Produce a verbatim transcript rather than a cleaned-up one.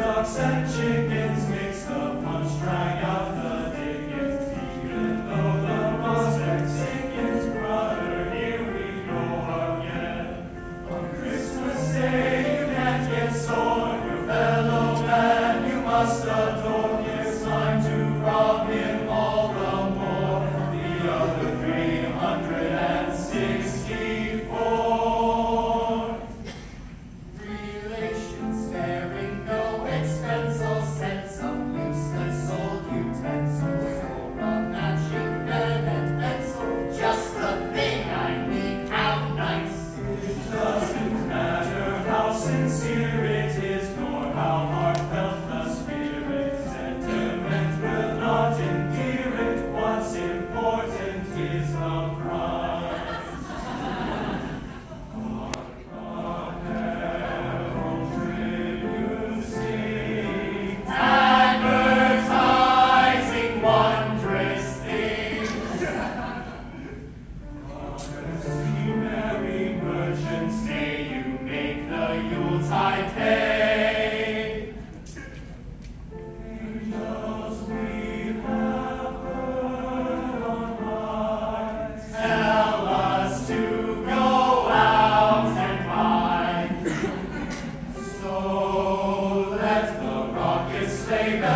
ducks and chickens, mix the punch, drag out the dickens. Even though the prospect sickens, brother, here we go again. On Christmas Day you can't get sore, your fellow man you must adore. It's time to rob him all the more, the other three hundred and sixty-four. Relations sparing no expense, all sets of useless old utensils, or a matching pen and pencil, just the thing I need. How nice! It doesn't matter how sincere it is, nor how heartfelt the spirit. Sentiment will not endear it. What's important is the prize. Hark the herald tribune sing, Advertising wondrous things. honestly merry merchants, May you make the Yuletide pay. angels we have heard on high. Tell us to go out and buy. So let the rockets sleigh bells